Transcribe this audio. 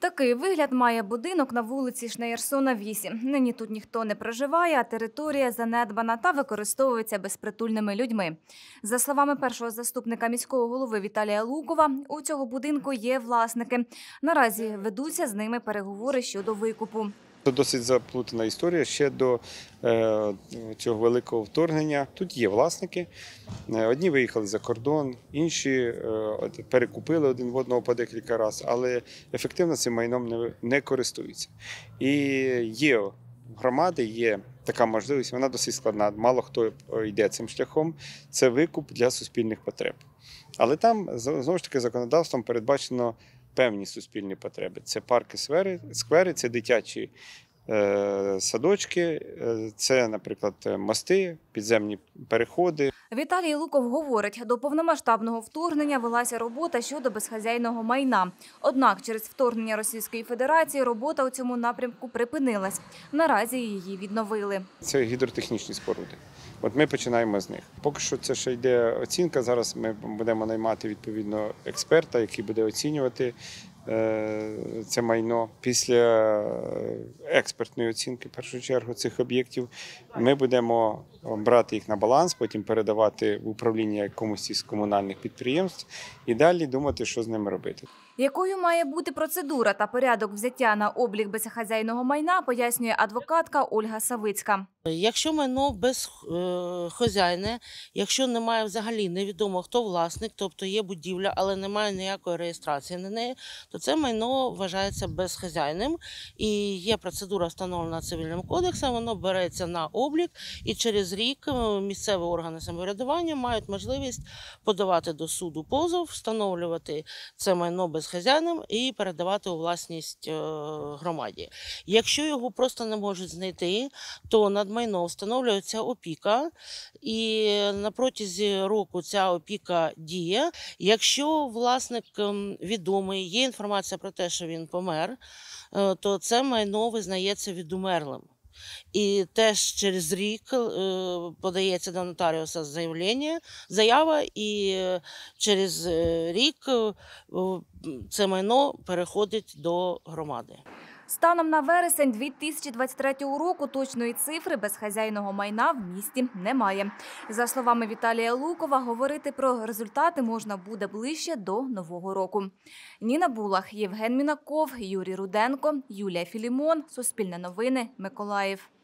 Такий вигляд має будинок на вулиці Шнеєрсона, 8. Нині тут ніхто не проживає, а територія занедбана та використовується безпритульними людьми. За словами першого заступника міського голови Віталія Лукова, у цього будинку є власники. Наразі ведуться з ними переговори щодо викупу. Це досить заплутана історія. Ще до цього великого вторгнення тут є власники. Одні виїхали за кордон, інші перекупили один в одного по декілька разів, але ефективно цим майном не користуються. І є громади, є така можливість, вона досить складна, мало хто йде цим шляхом, це викуп для суспільних потреб. Але там, знову ж таки, законодавством передбачено певні суспільні потреби. Це парки, сквери, це дитячі садочки, це, наприклад, мости, підземні переходи. Віталій Луков говорить, до повномасштабного вторгнення велася робота щодо безхазяйного майна. Однак через вторгнення Російської Федерації робота у цьому напрямку припинилась. Наразі її відновили. Це гідротехнічні споруди. От ми починаємо з них. Поки що це ще йде оцінка. Зараз ми будемо наймати відповідно експерта, який буде оцінювати це майно. Після експертної оцінки, в першу чергу, цих об'єктів ми будемо брати їх на баланс, потім передавати в управління якомусь із комунальних підприємств і далі думати, що з ними робити. Якою має бути процедура та порядок взяття на облік безхазяйного майна, пояснює адвокатка Ольга Савицька. Якщо майно безхазяйне, якщо немає взагалі невідомо хто власник, тобто є будівля, але немає ніякої реєстрації на неї, то це майно вважається безхазяйним і є процедура встановлена Цивільним кодексом, воно береться на облік і через рік місцеві органи самоврядування мають можливість подавати до суду позов, встановлювати це майно безхазяйним і передавати у власність громаді. Якщо його просто не можуть знайти, то над майно встановлюється опіка, і на протязі року ця опіка діє. Якщо власник відомий, є інформація про те, що він помер, то це майно визнається відумерлим. І теж через рік подається до нотаріуса заява, і через рік це майно переходить до громади. Станом на вересень 2023 року точної цифри безхазяйного майна в місті немає. За словами Віталія Лукова, говорити про результати можна буде ближче до Нового року. Ніна Булах, Євген Мінаков, Юрій Руденко, Юлія Філімон. Суспільне новини. Миколаїв.